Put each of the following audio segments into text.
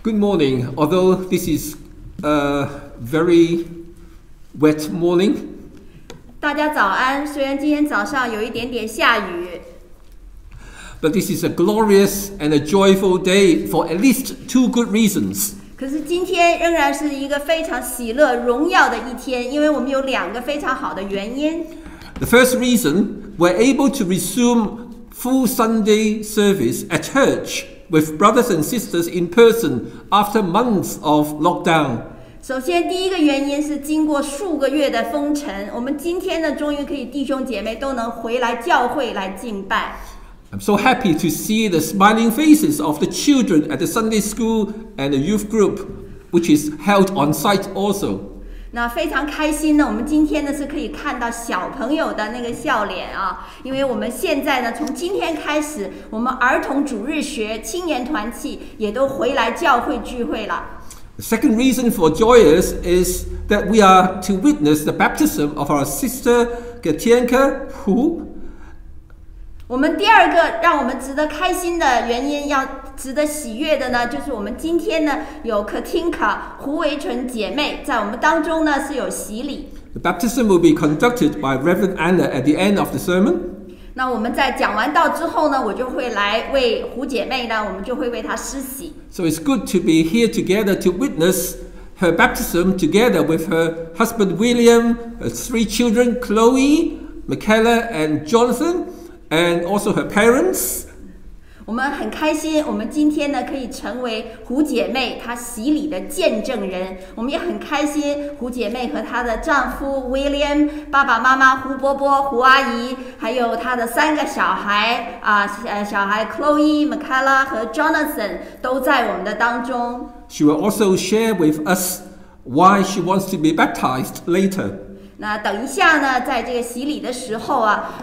Good morning. Although this is a very wet morning, 大家早安。虽然今天早上有一点点下雨， but this is a glorious and a joyful day for at least two good reasons. 可是今天仍然是一个非常喜乐、荣耀的一天，因为我们有两个非常好的原因。 The first reason, we're able to resume full Sunday service at church with brothers and sisters in person after months of lockdown. 首先，第一个原因是经过数个月的封城，我们今天呢，终于可以弟兄姐妹都能回来教会来敬拜。 I'm so happy to see the smiling faces of the children at the Sunday school and the youth group, which is held on site also. 那非常开心呢，我们今天呢是可以看到小朋友的那个笑脸啊，因为我们现在呢从今天开始，我们儿童主日学、青年团契也都回来教会聚会了。 The second reason for joyous is that we are to witness the baptism of our sister Gatienka, who 我们第二个让我们值得开心的原因，要值得喜悦的呢，就是我们今天呢有 Katinka 胡维纯姐妹在我们当中呢是有洗礼。 the baptism will be conducted by Reverend Anna at the end of the sermon. 那我们在讲完道之后呢，我就会来为胡姐妹呢，我们就会为她施洗。 So it's good to be here together to witness her baptism together with her husband William, her three children Chloe, Michaela and Jonathan, and also her parents. 我们很开心，我们今天呢可以成为胡姐妹她洗礼的见证人。我们也很开心，胡姐妹和她的丈夫 William、爸爸妈妈胡伯伯、胡阿姨，还有她的三个小孩小孩 Chloe、Michaela 和 Jonathan 都在我们的当中。 She will also share with us why she wants to be baptized later. 那等一下呢，在这个洗礼的时候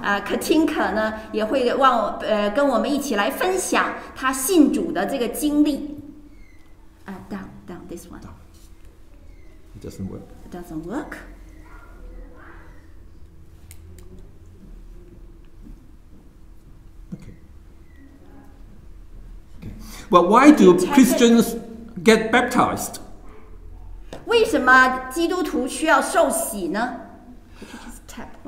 Katinka 呢也会跟我们一起来分享她信主的这个经历。Down this one. It doesn't work. It doesn't work. Okay. Well, why do Christians get baptized? 为什么基督徒需要受洗呢？ Just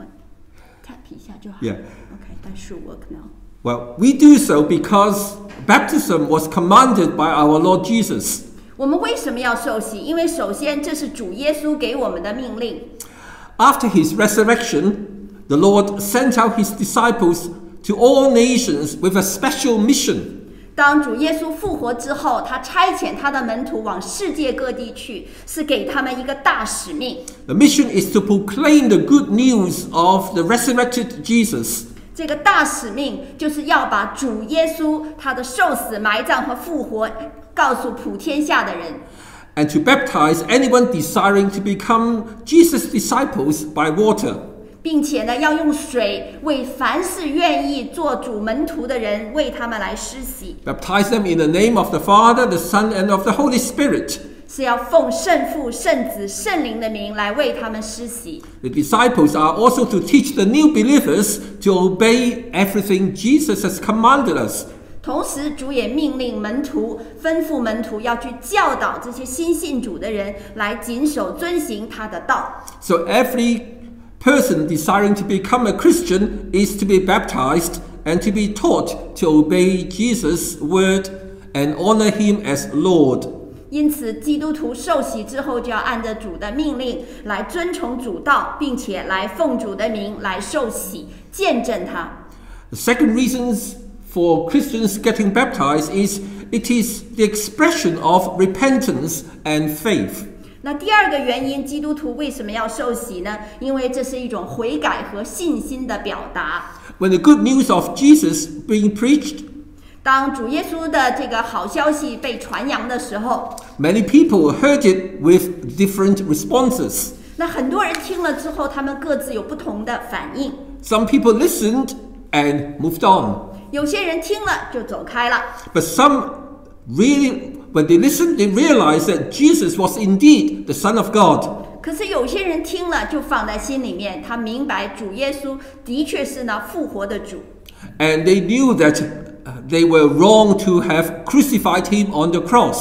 tap 一下就好。 Yeah. Okay, that should work now. Well, we do so because baptism was commanded by our Lord Jesus. 我们为什么要受洗？因为首先这是主耶稣给我们的命令。 After his resurrection, the Lord sent out his disciples to all nations with a special mission. 当主耶稣复活之后，他差遣他的门徒往世界各地去，是给他们一个大使命。 The mission is to proclaim the good news of the resurrected Jesus. 这个大使命就是要把主耶稣他的受死、埋葬和复活告诉普天下的人。 And to baptize anyone desiring to become Jesus' disciples by water. 并且呢，要用水为凡是愿意做主门徒的人，为他们来施洗。 Baptize them in the name of the Father, the Son, and of the Holy Spirit. 是要奉圣父、圣子、圣灵的名来为他们施洗。 The disciples are also to teach the new believers to obey everything Jesus has commanded us. 同时，主也命令门徒，吩咐门徒要去教导这些新信主的人，来谨守遵行他的道。 So every person desiring to become a Christian is to be baptized and to be taught to obey Jesus' word and honor him as Lord. 因此，基督徒受洗之后，就要按着主的命令来遵从主道，并且来奉主的名来受洗，见证他。 The second reason for Christians getting baptized is it is the expression of repentance and faith. 那第二个原因，基督徒为什么要受洗呢？因为这是一种悔改和信心的表达。 When the good news of Jesus being preached, 当主耶稣的这个好消息被传扬的时候， many people heard it with different responses. 那很多人听了之后，他们各自有不同的反应。 Some people listened and moved on. 有些人听了就走开了， But some really, when they listened, they realized that Jesus was indeed the Son of God. 可是有些人听了就放在心里面，他明白主耶稣的确是那复活的主。 And they knew that they were wrong to have crucified him on the cross.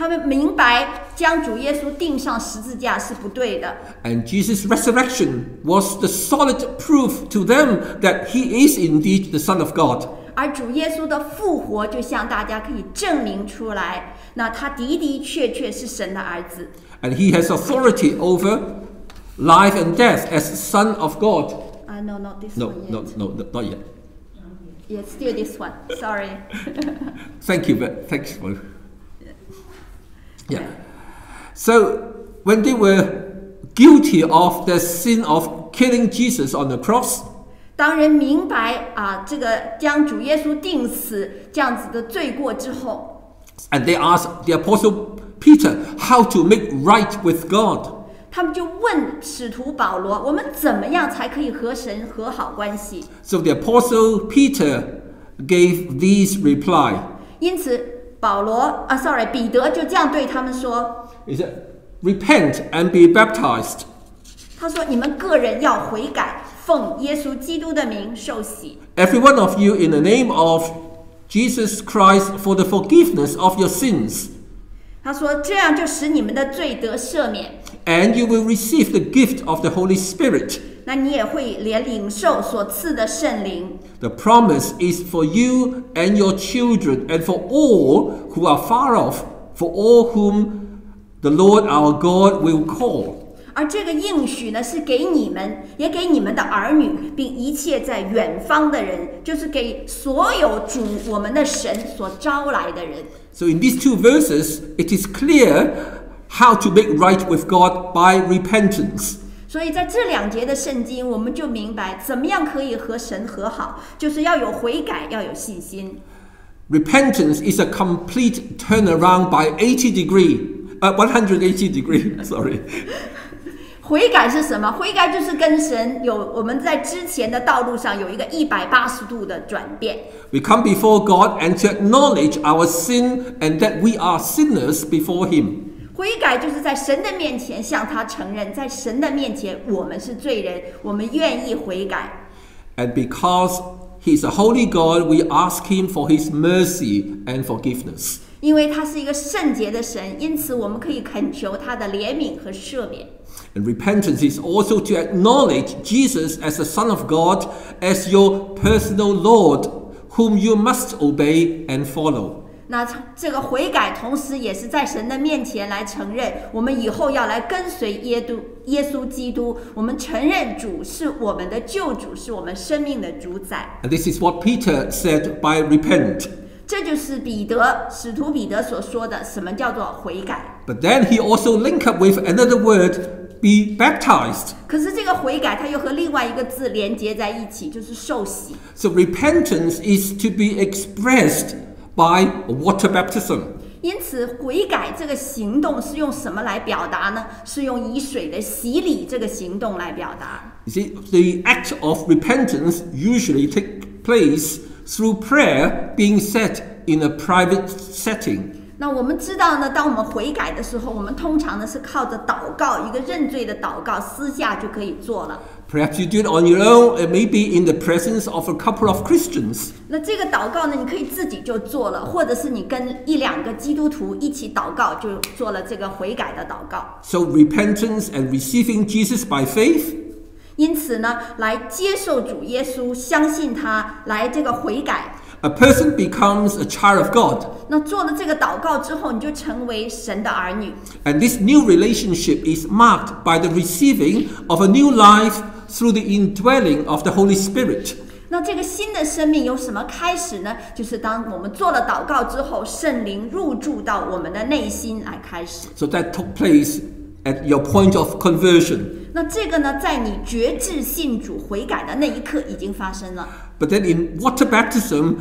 他们明白将主耶稣钉上十字架是不对的。 And Jesus' resurrection was the solid proof to them that he is indeed the Son of God. 而主耶稣的复活就向大家可以证明出来，那他的的确确是神的儿子。 And he has authority over life and death as Son of God. No, not this No, one yet. no, not yet. Yes, still this one. Sorry. Thank you, but thanks for. Yeah. So when they were guilty of the sin of killing Jesus on the cross, 当人明白这个将主耶稣钉死这样子的罪过之后， and they asked the Apostle Peter how to make right with God. 他们就问使徒保罗：“我们怎么样才可以和神和好关系？” So the Apostle Peter gave this reply. 因此，彼得就这样对他们说 He said, "Repent and be baptized, 他说：“你们个人要悔改，奉耶稣基督的名受洗， every one of you, in the name of Jesus Christ, for the forgiveness of your sins, 他说这样就使你们的罪得赦免， and you will receive the gift of the Holy Spirit." 那你也会连领受所赐的圣灵。 The promise is for you and your children, and for all who are far off, for all whom the Lord our God will call. 而这个应许呢，是给你们，也给你们的儿女，并一切在远方的人，就是给所有主我们的神所招来的人。 So in these two verses, it is clear how to make right with God by repentance. 所以在这两节的圣经，我们就明白怎么样可以和神和好，就是要有悔改，要有信心。 Repentance is a complete turnaround by 180 degree. Sorry. 悔改是什么？悔改就是跟神我们在之前的道路上有一个180度的转变。 We come before God and to acknowledge our sin and that we are sinners before Him. 悔改就是在神的面前向他承认，在神的面前我们是罪人，我们愿意悔改。 And because He is a holy God, we ask Him for His mercy and forgiveness. 因为他是一个圣洁的神，因此我们可以恳求他的怜悯和赦免。 And repentance is also to acknowledge Jesus as the Son of God, as your personal Lord, whom you must obey and follow. 那这个悔改，同时也是在神的面前来承认，我们以后要来跟随耶稣基督。我们承认主是我们的救主，是我们生命的主宰。 And this is what Peter said by repent. 这就是使徒彼得所说的，什么叫做悔改？ But then he also linked up with another word, be baptized. 可是这个悔改，它又和另外一个字连接在一起，就是受洗。 So repentance is to be expressed by water baptism. 因此，悔改这个行动是用什么来表达呢？是用以水的洗礼这个行动来表达。 You see, the act of repentance usually takes place through prayer being said in a private setting. 那我们知道呢，当我们悔改的时候，我们通常呢是靠着祷告，一个认罪的祷告，私下就可以做了。 Perhaps you do it on your own, and maybe in the presence of a couple of Christians. 那这个祷告呢，你可以自己就做了，或者是你跟1-2个基督徒一起祷告，就做了这个悔改的祷告。 So repentance and receiving Jesus by faith. 因此呢，来接受主耶稣，相信他，来这个悔改。 A person becomes a child of God. 那做了这个祷告之后，你就成为神的儿女。 And this new relationship is marked by the receiving of a new life through the indwelling of the Holy Spirit. 那这个新的生命由什么开始呢？就是当我们做了祷告之后，圣灵入住到我们的内心来开始。 So that took place at your point of conversion. 那这个呢，在你决志信主悔改的那一刻已经发生了。 But then in water baptism,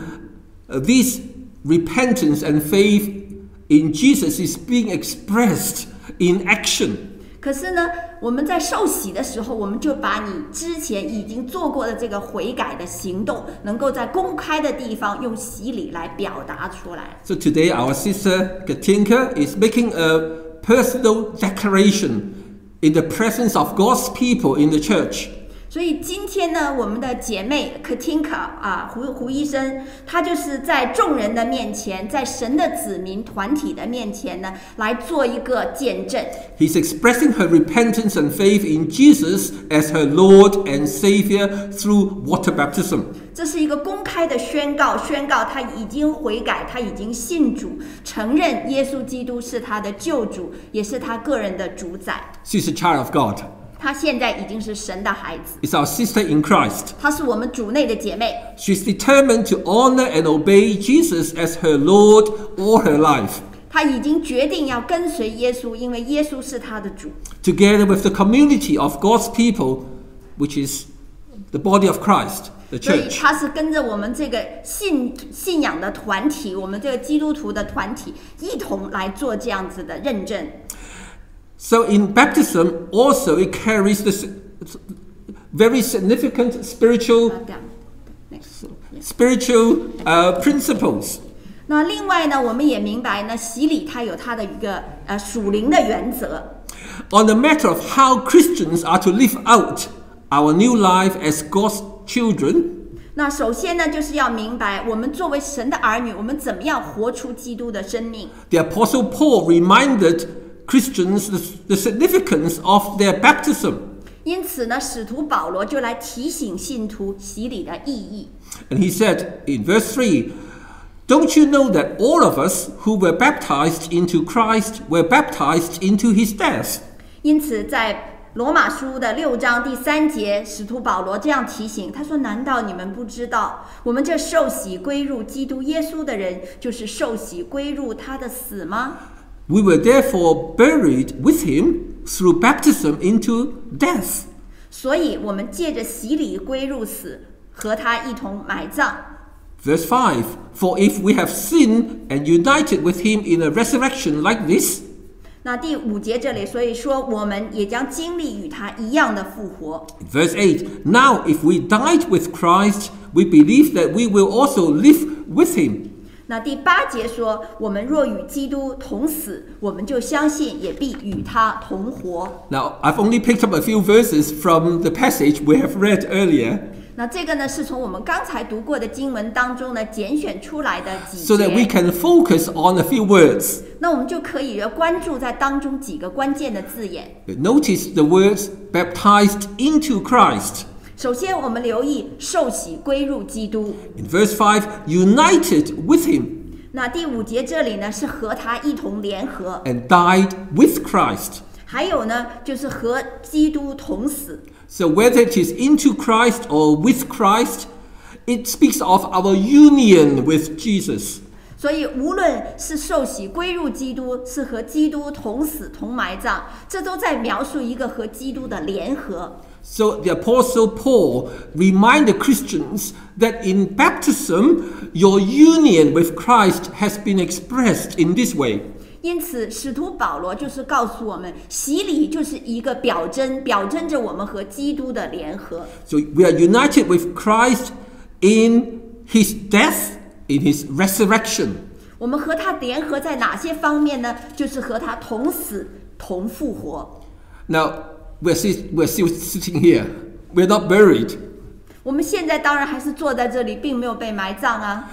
this repentance and faith in Jesus is being expressed in action. 可是呢，我们在受洗的时候，我们就把你之前已经做过的这个悔改的行动，能够在公开的地方用洗礼来表达出来。 So today our sister Katinka is making a personal declaration in the presence of God's people in the church. 所以今天呢，我们的姐妹 Katinka 胡医生，她就是在众人的面前，在神的子民团体的面前呢，来做一个见证。 He's expressing her repentance and faith in Jesus as her Lord and Savior through water baptism. 这是一个公开的宣告他已经悔改，他已经信主，承认耶稣基督是他的救主，也是他个人的主宰。 She's a child of God. 她现在已经是神的孩子， It's our sister in Christ. 她是我们主内的姐妹。 She's determined to honor and obey Jesus as her Lord all her life. 她已经决定要跟随耶稣，因为耶稣是她的主。 Together with the community of God's people, which is the body of Christ, the 所以 church. 她是跟着我们这个信仰的团体，我们这个基督徒的团体一同来做这样子的认证。 So in baptism, also it carries this very significant spiritual principles. 那另外呢，我们也明白呢，洗礼它有它的一个属灵的原则。 On the matter of how Christians are to live out our new life as God's children, 那首先呢，就是要明白我们作为神的儿女，我们怎么样活出基督的生命。 the Apostle Paul reminded Christians the significance of their baptism. 因此呢，使徒保罗就来提醒信徒洗礼的意义。 And he said in verse 3, "Don't you know that all of us who were baptized into Christ were baptized into his death?" 因此，在罗马书的6章第3节，使徒保罗这样提醒他说：“难道你们不知道，我们这受洗归入基督耶稣的人，就是受洗归入他的死吗？” We were therefore buried with him through baptism into death. 所以，我们借着洗礼归入死，和他一同埋葬。 Verse 5, "For if we have sinned and united with him in a resurrection like this," 那第5节这里，所以说我们也将经历与他一样的复活。 Verse 8, "Now if we died with Christ, we believe that we will also live with him." 那第8节说，我们若与基督同死，我们就相信也必与他同活。 Now, I've only picked up a few verses from the passage we have read earlier, 那这个呢，是从我们刚才读过的经文当中呢拣选出来的几 so that we 节。 can focus on a few words. 那我们就可以关注在当中几个关键的字眼。 Notice the words "baptized into Christ." 首先，我们留意受洗归入基督。 In verse 5, "united with him." 那第5节这里呢，是和他一同联合。 And died with Christ. 还有呢，就是和基督同死。 So whether it is into Christ or with Christ, it speaks of our union with Jesus. 所以，无论是受洗归入基督，是和基督同死同埋葬，这都在描述一个和基督的联合。 So the Apostle Paul reminded Christians that in baptism, your union with Christ has been expressed in this way. 因此，使徒保罗就是告诉我们，洗礼就是一个表征，表征着我们和基督的联合。 So we are united with Christ in his death, in his resurrection. 我们和他联合在哪些方面呢？就是和他同死同复活。 Now, we're still sitting here. We're not buried. 我们现在当然还是坐在这里，并没有被埋葬啊。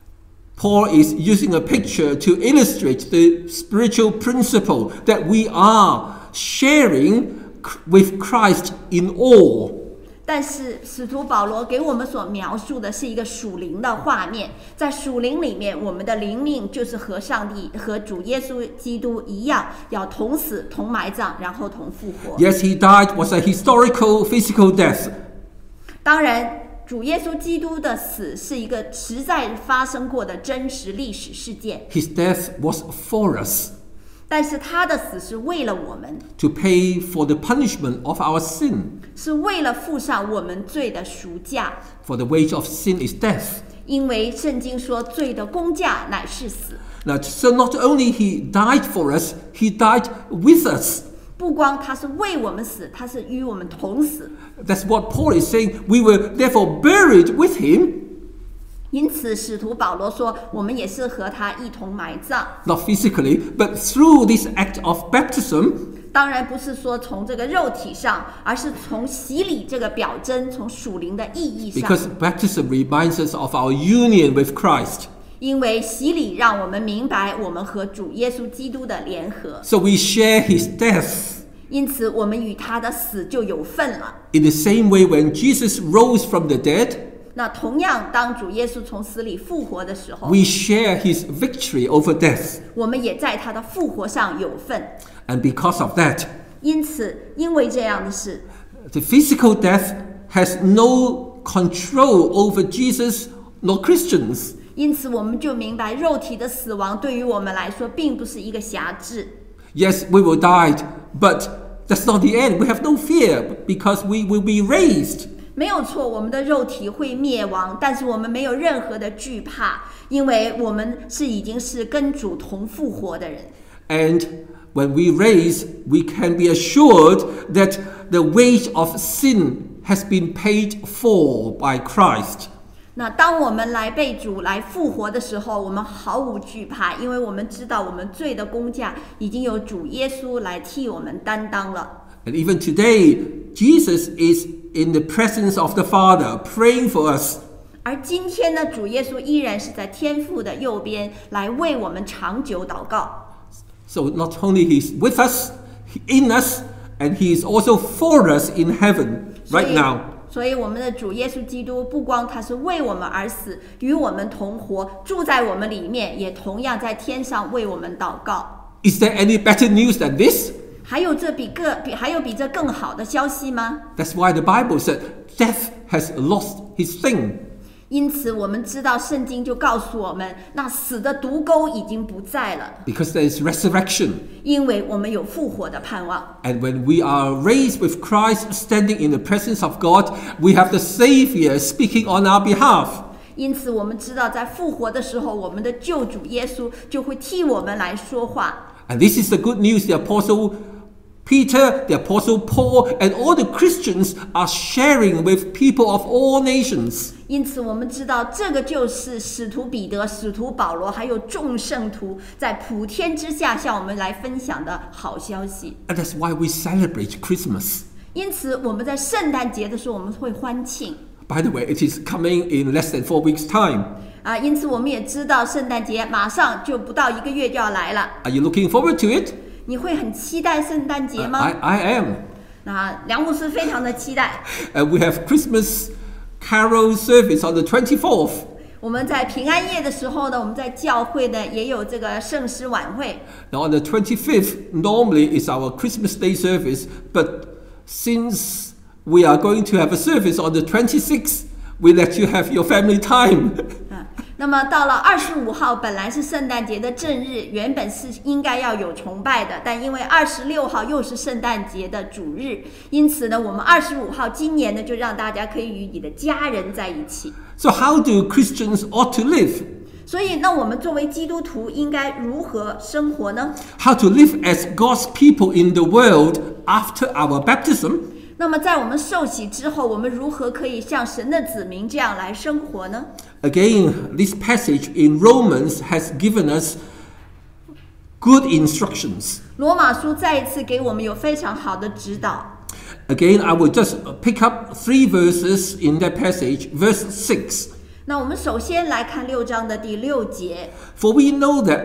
Paul is using a picture to illustrate the spiritual principle that we are sharing with Christ in all. 但是使徒保罗给我们所描述的是一个属灵的画面，在属灵里面，我们的灵命就是和上帝、和主耶稣基督一样，要同死、同埋葬，然后同复活。 Yes, he died was a historical, physical death. 当然，主耶稣基督的死是一个实在发生过的真实历史事件， His death was for us, 但是他的死是为了我们， to pay for the punishment of our sin. 是为了付上我们罪的赎价。 For the wage of sin is death. 因为圣经说，罪的工价乃是死。 Now, so not only he died for us, he died with us. 不光他是为我们死，他是与我们同死。 That's what Paul is saying. We were therefore buried with him, 因此，使徒保罗说，我们也是和他一同埋葬。 not physically, but through this act of baptism. 当然不是说从这个肉体上，而是从洗礼这个表征，从属灵的意义上。 Because baptism reminds us of our union with Christ. 因为洗礼让我们明白我们和主耶稣基督的联合， So we share his death. 因此我们与他的死就有份了。 In the same way, when Jesus rose from the dead, 那同样，当主耶稣从死里复活的时候， we share his victory over death. 我们也在他的复活上有份。 And because of that, 因此，因为这样的事， the physical death has no control over Jesus nor Christians. 因此我们就明白，肉体的死亡对于我们来说并不是一个辖制。 Yes, we will die, but that's not the end. We have no fear because we will be raised. 没有错，我们的肉体会灭亡，但是我们没有任何的惧怕，因为我们已经是跟主同复活的人。 And when we raise, we can be assured that the wage of sin has been paid for by Christ. 那当我们来被主来复活的时候，我们毫无惧怕，因为我们知道我们罪的工价已经有主耶稣来替我们担当了。 And even today, Jesus is in the presence of the Father, praying for us. 而今天呢，主耶稣依然是在天父的右边来为我们长久祷告。 So not only He's with us, in us, and He is also for us in heaven right now. 所以我们的主耶稣基督不光他是为我们而死，与我们同活，住在我们里面，也同样在天上为我们祷告。 Is there any better news than this? 还有比这更好的消息吗？ That's why the Bible said death has lost his sting. 因此，我们知道圣经就告诉我们，那死的毒钩已经不在了， Because there is resurrection. 因为我们有复活的盼望。 And when we are raised with Christ standing in the presence of God, we have the Savior speaking on our behalf. 因此，我们知道在复活的时候，我们的救主耶稣就会替我们来说话。 And this is the good news the Apostle Peter, the Apostle Paul, and all the Christians are sharing with people of all nations. 因此，我们知道这个就是使徒彼得、使徒保罗，还有众圣徒在普天之下向我们来分享的好消息。 And that's why we celebrate Christmas. 因此，我们在圣诞节的时候，我们会欢庆。 By the way, it is coming in less than 4 weeks' time. 因此我们也知道圣诞节马上就不到1个月就要来了。 Are you looking forward to it? 你会很期待圣诞节吗？ I am. 那梁牧师非常的期待。 We have Christmas carol service on the 24th. 我们在平安夜的时候呢，我们在教会呢也有这个圣诗晚会。 Now on the 25th, normally is our Christmas Day service, but since we are going to have a service on the 26th, we let you have your family time. 那么到了25号，本来是圣诞节的正日，原本是应该要有崇拜的，但因为26号又是圣诞节的主日，因此呢，我们25号今年呢就让大家可以与你的家人在一起。 So how do Christians ought to live? 所以，那我们作为基督徒应该如何生活呢？ How to live as God's people in the world after our baptism? 那么，在我们受洗之后，我们如何可以像神的子民这样来生活呢？ Again, this passage in Romans has given us good instructions. 罗马书再一次给我们有非常好的指导。 Again, I will just pick up 3 verses in that passage. Verse 6. 那我们首先来看6章的第6节。 For we know that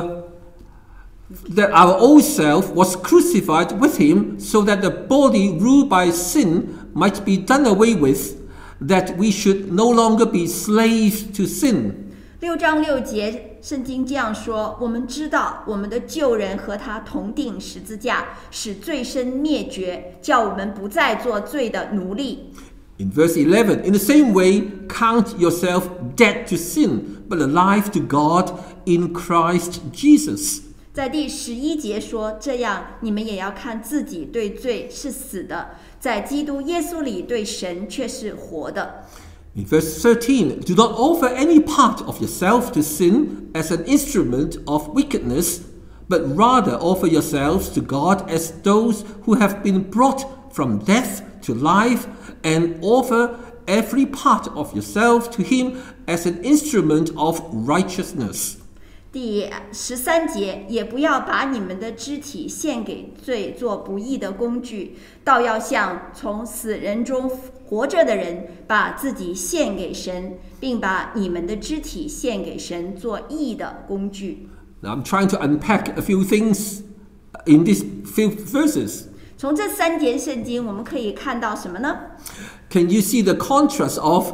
our old self was crucified with him, so that the body ruled by sin might be done away with, that we should no longer be slaves to sin. 6章6节，圣经这样说：我们知道我们的旧人和他同定十字架，使罪身灭绝，叫我们不再做罪的奴隶。 In verse 11, in the same way, count yourself dead to sin, but alive to God in Christ Jesus. 在第11节说：这样，你们也要看自己对罪是死的，在基督耶稣里对神却是活的。 In verse 13, do not offer any part of yourself to sin as an instrument of wickedness, but rather offer yourselves to God as those who have been brought from death to life, and offer every part of yourself to Him as an instrument of righteousness. 第13节，也不要把你们的肢体献给罪，做不义的工具，倒要像从死人中活着的人，把自己献给神，并把你们的肢体献给神，做义的工具。 Now I'm trying to unpack a few things in these few verses. 从这3节圣经，我们可以看到什么呢？ Can you see the contrast of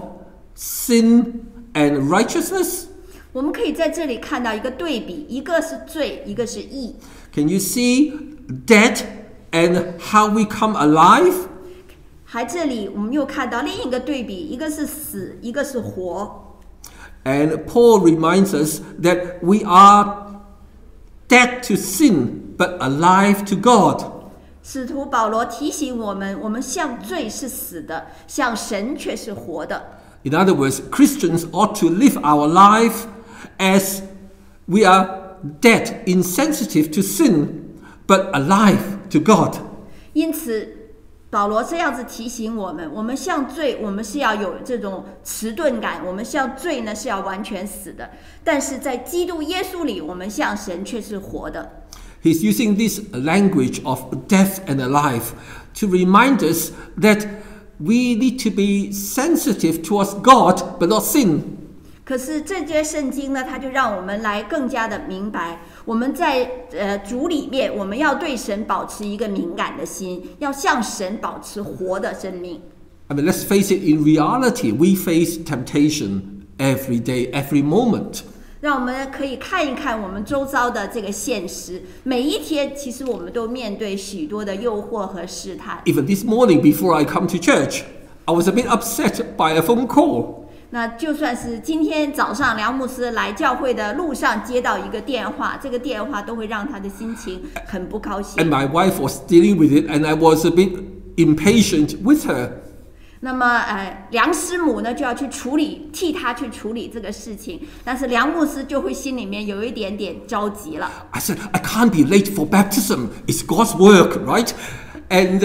sin and righteousness? 我们可以在这里看到一个对比，一个是罪，一个是义。 Can you see death and how we come alive? 还这里我们又看到另一个对比，一个是死，一个是活。 And Paul reminds us that we are dead to sin but alive to God. 使徒保罗提醒我们，我们向罪是死的，向神却是活的。 In other words, Christians ought to live our life as we are dead, insensitive to sin, but alive to God. 因此，保罗这样子提醒我们，我们向罪，我们是要有这种迟钝感，我们向罪呢是要完全死的。但是在基督耶稣里，我们向神却是活的。 He's using this language of death and alive to remind us that we need to be sensitive towards God, but not sin. 可是这节圣经呢，它就让我们来更加的明白，我们在主里面，我们要对神保持一个敏感的心，要向神保持活的生命。 I mean, let's face it, in reality, we face temptation every day, every moment. 让我们可以看一看我们周遭的这个现实，每一天其实我们都面对许多的诱惑和试探。 Even this morning, before I come to church, I was a bit upset by a phone call. 那就算是今天早上梁牧师来教会的路上接到一个电话，这个电话都会让他的心情很不高兴。 And my wife was dealing with it, and I was a bit impatient with her. 那么梁师母呢就要去处理，替他去处理这个事情，但是梁牧师就会心里面有一点点着急了。 I said, I can't be late for baptism. It's God's work, right? And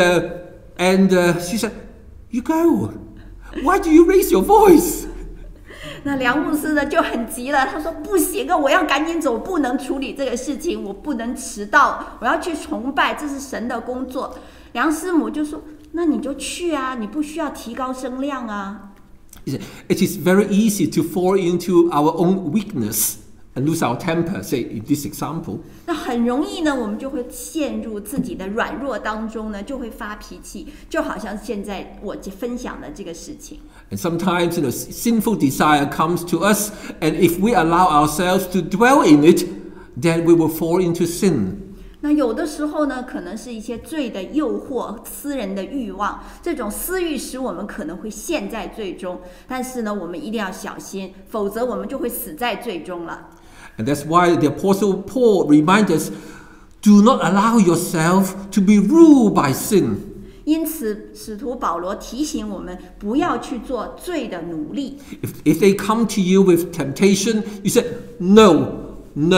she said, you go. Why do you raise your voice? 那梁牧师呢就很急了，他说不行啊，我要赶紧走，不能处理这个事情，我不能迟到，我要去崇拜，这是神的工作。梁师母就说，那你就去啊，你不需要提高声量啊。 He said, it is very easy to fall into our own weakness and lose our temper, say in this example. 那很容易呢，我们就会陷入自己的软弱当中呢，就会发脾气，就好像现在我分享的这个事情。 And sometimes, sinful desire comes to us, and if we allow ourselves to dwell in it, then we will fall into sin. 那有的时候呢，可能是一些罪的诱惑、私人的欲望，这种私欲使我们可能会陷在罪中。但是呢，我们一定要小心，否则我们就会死在罪中了。 And that's why the Apostle Paul reminds us, do not allow yourself to be ruled by sin. 因此，使徒保罗提醒我们，不要去做罪的奴隶。 If they come to you with temptation, you say, no,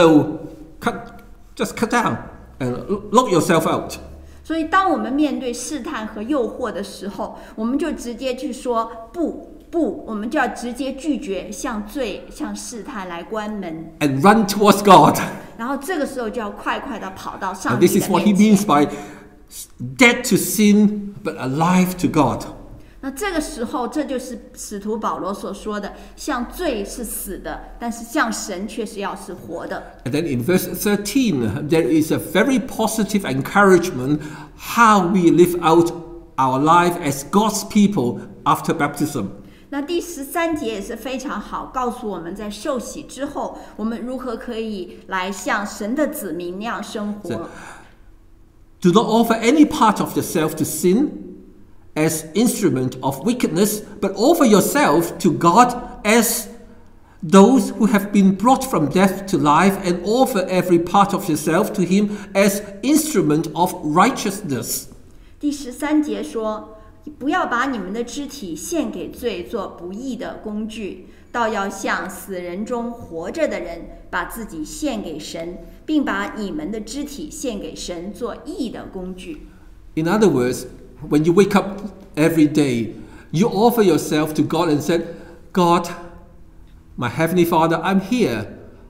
just cut down and lock yourself out. 所以，当我们面对试探和诱惑的时候，我们就直接去说不，我们就要直接拒绝，向罪、向试探来关门。 And run towards God. 然后这个时候就要快的跑到上 And 帝 this 的 is what he 面 means 前。 by dead to sin, but alive to God. 那这个时候，这就是使徒保罗所说的，向罪是死的，但是向神却是要是活的。 And then in verse 13, there is a very positive encouragement how we live out our life as God's people after baptism. 那第13节也是非常好，告诉我们在受洗之后，我们如何可以来像神的子民那样生活。 Do not offer any part of yourself to sin as instrument of wickedness, but offer yourself to God as those who have been brought from death to life, and offer every part of yourself to Him as instrument of righteousness. 第13节说，不要把你们的肢体献给罪，做不义的工具，倒要像死人中活着的人，把自己献给神，并把你们的肢体献给神，做义的工具。 In other words, when you wake up every day, you offer yourself to God and say, God, my Heavenly Father, I'm here.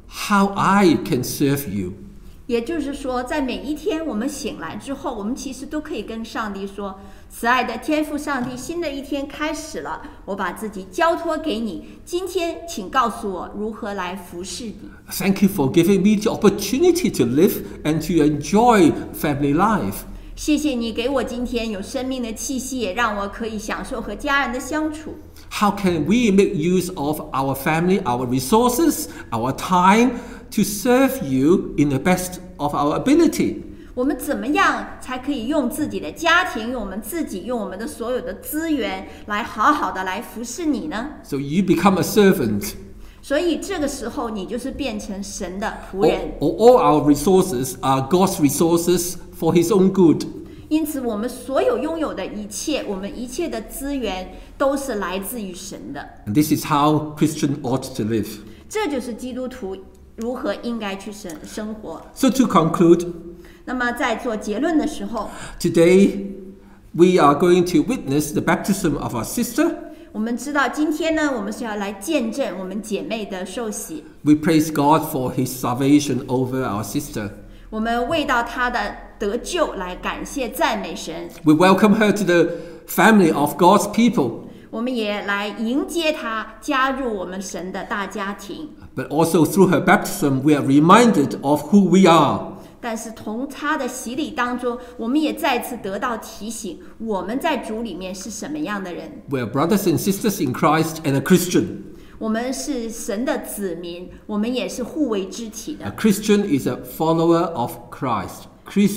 how I can serve you. 也就是说，在每一天我们醒来之后，我们其实都可以跟上帝说：“慈爱的天父上帝，新的一天开始了，我把自己交托给你。今天，请告诉我如何来服侍你。” Thank you for giving me the opportunity to live and to enjoy family life. 谢谢你给我今天有生命的气息，也让我可以享受和家人的相处。 How can we make use of our family, our resources, our time to serve you in the best of our ability? 我们怎么样才可以用自己的家庭，用我们自己，用我们的所有的资源，来好好的来服侍你呢？ So you become a servant. 所以这个时候，你就是变成神的仆人。 All our resources are God's resources for His own good. 因此，我们所有拥有的一切，我们一切的资源，都是来自于神的。 And this is how Christians ought to live. 这就是基督徒如何应该去生活。 So to conclude, 那么在做结论的时候， today we are going to witness the baptism of our sister. 我们知道今天呢，我们是要来见证我们姐妹的受洗。 We praise God for His salvation over our sister. 我们为到她的得救来感谢赞美神。 We welcome her to the family of God's people. 我们也来迎接她，加入我们神的大家庭。 But also through her baptism, we are reminded of who we are. 但是从她的洗礼当中，我们也再次得到提醒，我们在主里面是什么样的人。 We are brothers and sisters in Christ and a Christian. 我们是神的子民，我们也是互为肢体 A 的。 Christian is a follower of Christ.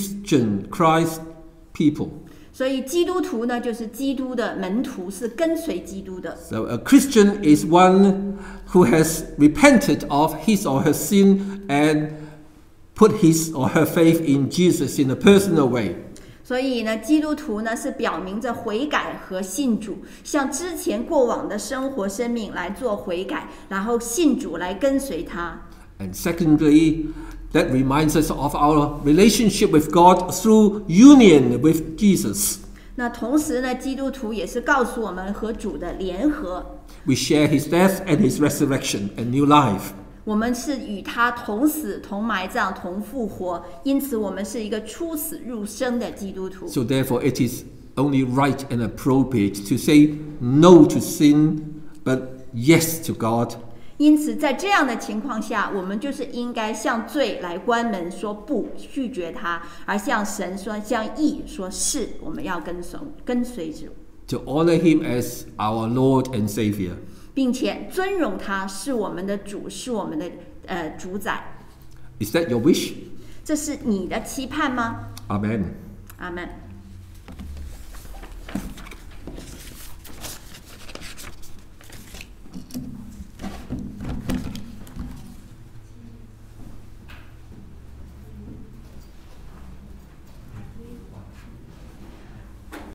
Christ people. 所以基督徒呢，就是基督的门徒，是跟随基督的。 So a Christian is one who has repented of his or her sin and put his or her faith in Jesus in a personal way. 所以呢，基督徒呢是表明着悔改和信主，向之前过往的生活生命来做悔改，然后信主来跟随他。 And secondly, that reminds us of our relationship with God through union with Jesus. 那同时呢，基督徒也是告诉我们和主的联合， We share his death and his resurrection and new life. 我们是与他同死、同埋葬、同复活，因此我们是一个出死入生的基督徒。 So therefore it is only right and appropriate to say no to sin, but yes to God. 因此，在这样的情况下，我们就是应该向罪来关门，说不，拒绝他；而向神说，向义说是，我们要跟随主， To honor him as our Lord and Savior. 并且尊荣他，是我们的主，是我们的主宰。 Is that your wish? 这是你的期盼吗？ Amen. 阿们。